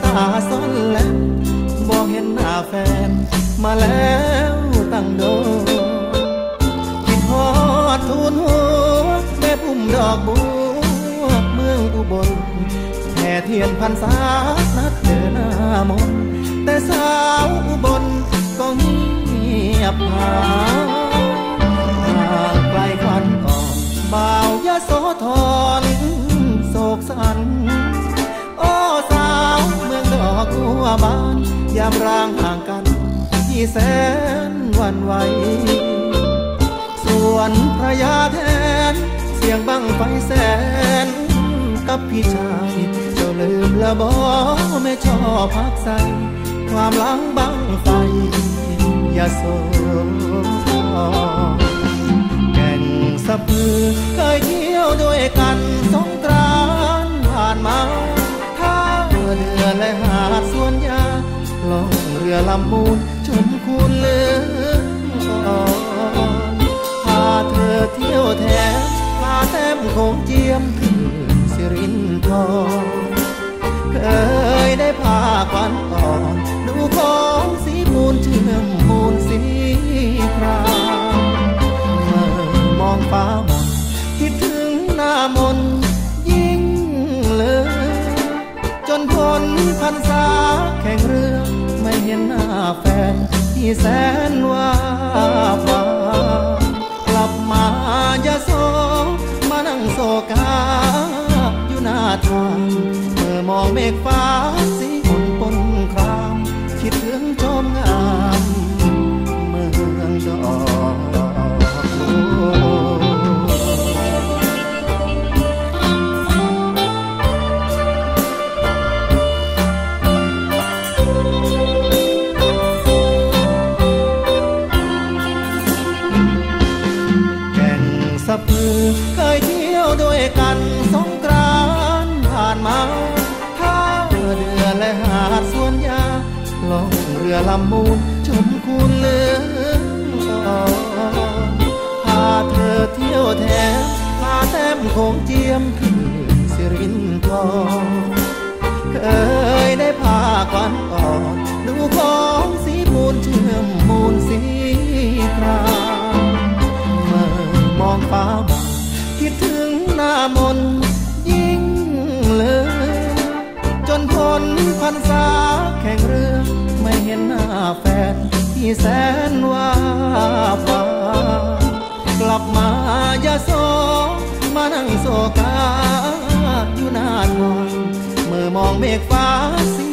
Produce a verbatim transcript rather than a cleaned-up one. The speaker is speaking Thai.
าซ่อนแล้วบอกเห็นหน้าแฟนมาแล้วตั้งโดคิดฮอดทูลหัวแม่พุ่มดอกบัวเมืองอุบลแห่เทียนพรรษานัดเดินหน้ามนแต่สาวอุบลก็เงียบหายห่างไกลควันอ่อนบ่าวยโสธรโศกสันโอ้สาวเมืองดอกบัวบานยามร่างห่างกันที่แสนหวั่นไหวส่วนพระยาแทนเสียงบั้งไฟแสนกับพี่ชายเจ้าลืมละบ่แม่ชอบพักใส่ความหลังบั้งไฟยโสธรแก่งสะพือเคยเที่ยวด้วยกันสงกรานต์ผ่านมาท่าเรือและหาดสวนยาล่องเรือลำมูลชมคูนเลือนพาเธอเที่ยวแถมพาแต้มคงเจียมถึงสิรินทรเคยได้พาควันอ่อนดูของสีมูลเชื่อมมูลสีครามเมื่อมองฟ้ามนคิดถึงหน้ามนยิ่งเลยจนพ้นพรรษาแข่งเรือไม่เห็นหน้าแฟนที่แสนว่าฟ้ากลับมายโสมานั่งโศกาอยู่หน้าทางเมื่อมองเมฆฟ้าสีฝุ่นปนครามคิดถึงชมงามเมืองดอกสะพือเคยเที่ยวด้วยกันสงกรานต์ผ่านมาท่าเรือและหาดสวนยาล่องเรือลำมูลชมคูนเลือนพาเธอเที่ยวแถมพาแต้มคงเจียมขึ้นสิรินทรเคยได้พาควันอ่อนดูของสีมูลเชื่อมมูลสีครามเมื่อมองฟ้ามนคิดถึงหน้ามนยิ่งเลยจนพ้นพรรษาแข่งเรือไม่เห็นหน้าแฟนที่แสนว่าฟ้ากลับมายโสมานั่งโศกาอยู่นานวันเมื่อมองเมฆฟ้าสี